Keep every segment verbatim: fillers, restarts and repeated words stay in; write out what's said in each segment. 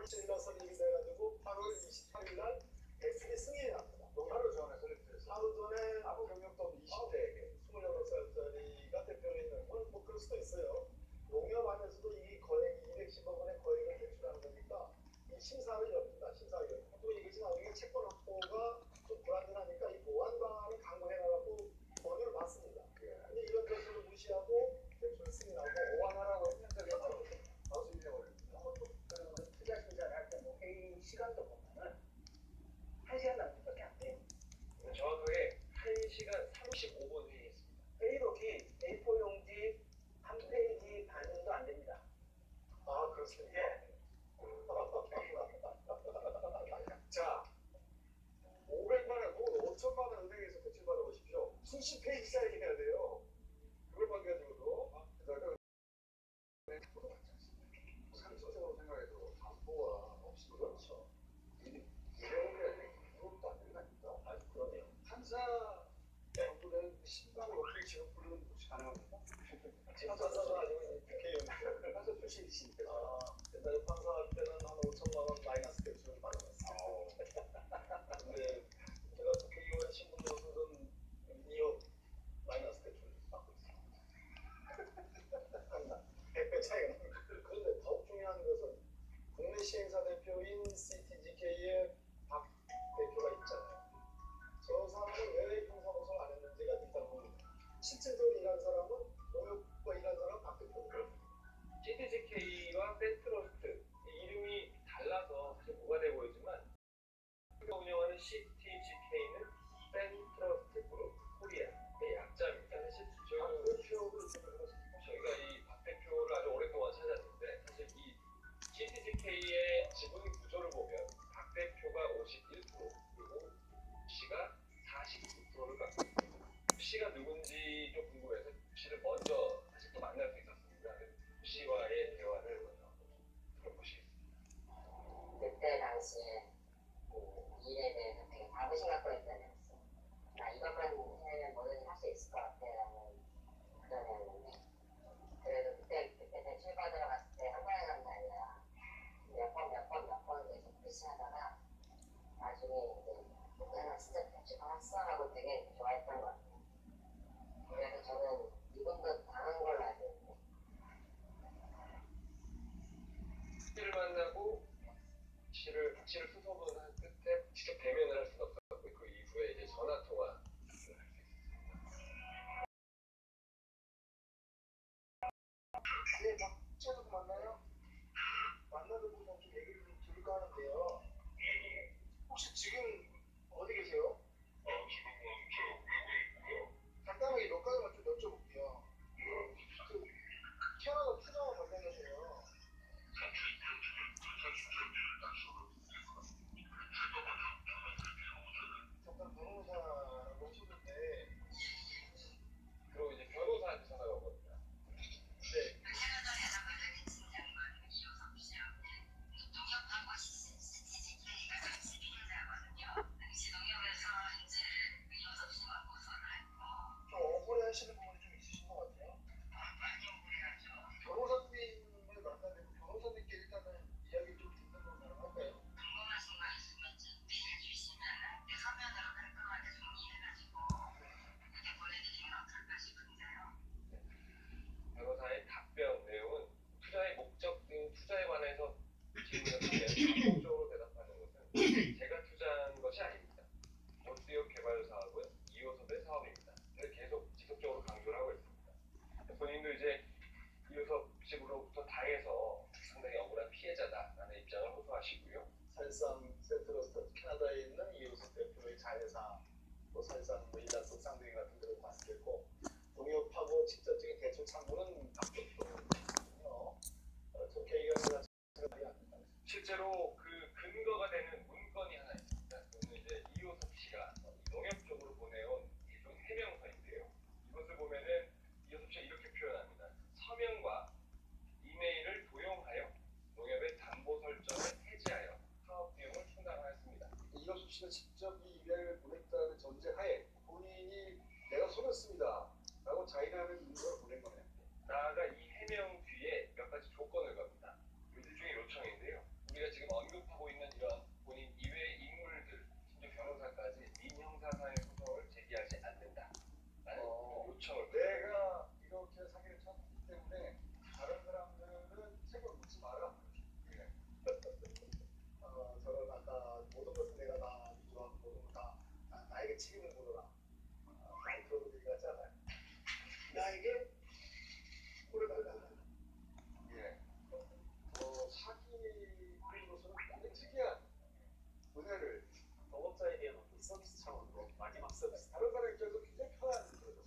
질러서 얘기돼가지고 팔월 이십팔일 날 대출이 승인이 납니다. 하루 전에 설립됐어요. 하루 전에 아무 경력도 없는 이십 대에게 스물여덟 살짜리가 대표로 있는 건 뭐 그럴 수도 있어요. 농협안에서도 이 거액 이백십억 원의 거액을 대출하는 거니까 이 심사를 엽니다. 심사를 열고 또 이것이 나중에 채권 확보가 좀 불안전하니까 이 보완 방안을 강구해달라고 권유를 받습니다. 근데 이런 것들을 무시하고 대출 승인하고 보완하라고 했는데 다수 인정을 투자 심사를 할 때 뭐 회의 시간도 보면은 한 시간 남짓밖에 안 돼요. 정확하게 한 시간 삼십오 분 회의했습니다. 회의록이 에이포 용지 한 페이지 반도 안 됩니다. 아 그렇습니까? 예. 자 오백만 원 혹은 오천만 원 은행에서 대출 받아보십시오. 수십 페이지짜리 해야 돼요. 그걸 가지고도 그다음에 포도 받지 않습니다. 상식적으로 생각해도 담보와 없이 그렇죠. 이래오면 그것도 안 되는 거 아닙니까? 아 그러네요. 판사 정부는 신방을 어떻게 지금 부르는 것이 가능합니까? 지금 판사가 아니고 이제 국회의원. 판사 출신이시니까. 아 옛날에 판사할 때는 한 오천만 원 마이너스 대출을 받아봤어요. 근데 제가 국회의원 신분으로서는 이억 마이너스 대출을 받고 있어요. 백 배 차이가 납니다. 그런데 더욱 중요한 것은 국내 시행사 대표인 씨티지케이의 박 대표가 있잖아요. 저 사람은 왜 형사고소를 안 했는지가 일단 궁금해요. 실질적으로 일한 사람은 농협과 일한 사람은 박 대표고 씨티지케이와 센트러스트 이름이 달라서 사실 모가돼 보이지만 우리가 운영하는 씨티지케이는 센트러스트 그룹 코리아의 약자입니다. 사실 박 저희 대표를 생각했습니다. 저희가 이 박 대표를 아주 오랫동안 찾았는데 사실 이 씨티지케이의 지분 구조를 보면 박 대표가 오십일 퍼센트 그리고 씨가 사십구 퍼센트를 갖고 있습니다. 씨가 누군지 좀 궁금해서 씨를 먼저 사실 또 만날 수 있었습니다. 씨와의 대화를 먼저 들어보시겠습니다. 그때 당시에 그 일에 대해서 되게 자부심 갖고 있던 애였어요. 나 이것만 해면 뭐든지 할 수 있을 것 같아라는 그런 애였는데 그래도 그때 그때 대출 받으러 갔을 때 한 번에 간 게 아니라 몇 번 몇 번 몇 번 계속 푸시하다가 나중에 이제 야 진짜 대출 받았어 하고 되게 좋아했던 것 같아요. 그래서 저는 이분도 당한 걸로 알고 있는데 씨를 만나고 씨를 씨를 수소문한 끝에 직접 대면을 할 수는 없었고 그 이후에 이제 전화 통화를 할 수 있었습니다. 네, 박재석 만나요? 만나보고 좀 얘기를 좀 들을까 하는데요. 혹시 지금 어디 계세요? 간단하게 몇 가지만 좀 여쭤볼게요. 그 캐나다 투자와 관련해서요. 잠깐 변호사라고 하셨는데 그리고 이제 변호사한테 전화가 오거든요. 네. 책임을 물어라. 많이 들어본 얘기 같지 않아요? 나에게 물어달라. 예. 어, 사기로서는 굉장히 특이한 은혜를 동업자에 대한 어떤 서비스 차원으로 마지막 서비스. 다른 사람 입장에서 굉장히 편한 거죠.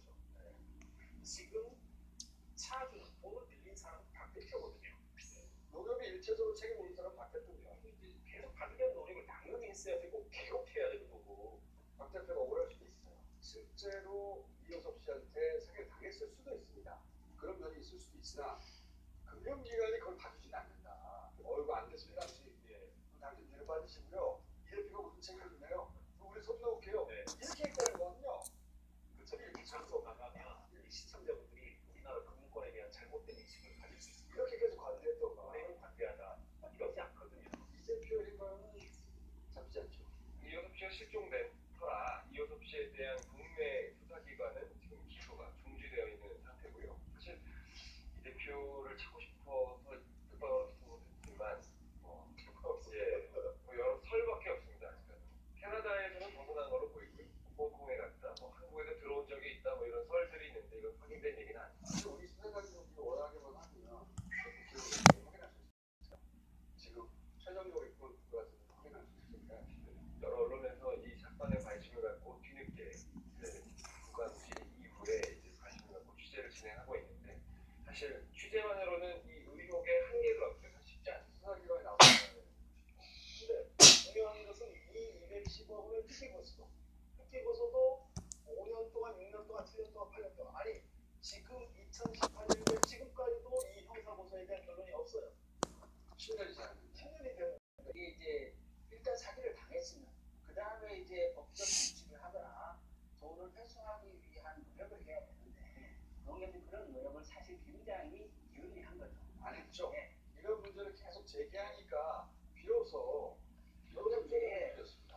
지금 차 주 돈을 빌린 사람은 박 대표거든요. 농협이 일체적으로 책임 묻는 사람은 박 대표입니다. 계속 받으려는 노력을 당연히 했어야 되고 개업해야 되는 거고. 박 대표가 오할 수도 있어요. 실제로 이호섭 씨한테 사기를 당했을 수도 있습니다. 그런 면이 있을 수도 있으나 금융기관이 그걸 봐주지는 않는다. 어이구 안 됐습니다. 당신. 예. 당신 뒤로 빠지시고요. 이 대표가 무슨 책임을 지나요? 우리 손 넣을게요. 네. 이렇게 얘기하는 거거든요. 그쵸. 이렇게 장소 나가면 이 시청자분들이 우리나라 금융권에 대한 잘못된 인식을 가질 수 있습니다. 이렇게까지 관대했던 거. 은행을 반대하다 이러지 않거든요. 이 대표 행방은 잡지 않죠. 이호섭 씨가 실종된 터라 이호섭 씨에 대한 국내 수사기관은 지금 기소가 중지되어 있는 상태고요. 사실 이 대표를 찾고 싶어서 뜻밖의 했지만 뭐, 예, 뭐 여러 설밖에 없습니다. 아직은. 캐나다에서는 벗어난 걸로 보이고요. 홍콩에 갔다, 뭐 한국에도 들어온 적이 있다, 뭐 이런 설들이 있는데 이건 확인된 얘기는 아니에요. 사실 우리 수사관들이 워낙에만 하면 기록을 확인할 수 있어요. 지금 최종적으로 입고 들어와서 확인할 수 있으니까 여러 언론에서 이 사건에 관심을 갖고 뒤늦게 이제 국가수지 이후에 이제 관심을 갖고 취재를 진행하고 있는데 사실 취재만으로는 이 의혹의 한계를 얻기가 쉽지 않습니다. 수사기관이 나오면 근데 중요한 것은 이 이백십억 원을 뜯기고서도 뜯기고서도 오 년 동안, 육 년 동안, 칠 년 동안, 팔 년 동안 아니 지금 이천십팔 년에 지금까지도 이 형사고소에 대한 결론이 없어요. 십 년이 지났는데 십 년이 되는 이게 이제 일단 사기를 당했으면 그 다음에 이제 법적 조치를 하거나 돈을 회수하기 위한 노력을 해야 되는데 농협이 그런 노력을 사실 굉장히 게을리한 거죠. 안 했죠. 예. 이런 문제를 계속 제기하니까 비로소 여러 예. 문제가 생겼습니다.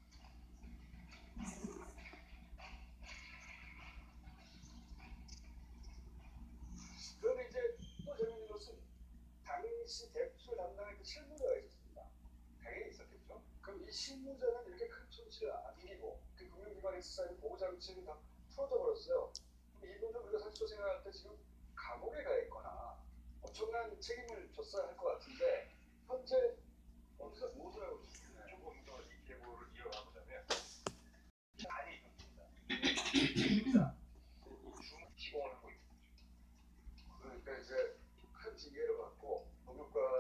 그런데 이제 또 재밌는 것은 당시 대출 담당의 그 실무자가 있었습니다. 당연히 있었겠죠. 그럼 이 실무자는 이렇게 큰 손실을 안기고 그 금융기관의 수사의 보호장치를 다 풀어져 버렸어요. 그럼 이분들 우리가 상식적으로 생각할 때 지금 감옥에 가 있거나 엄청난 책임을 졌어야 할 것 같은데 현재 어디서 무엇을 하고 있습니다. 조금 더 이 계보를 이어가보자면 많이 있습니다. 중 시공을 하고 있습니다. 그러니까 이제 큰 징계를 받고 법률과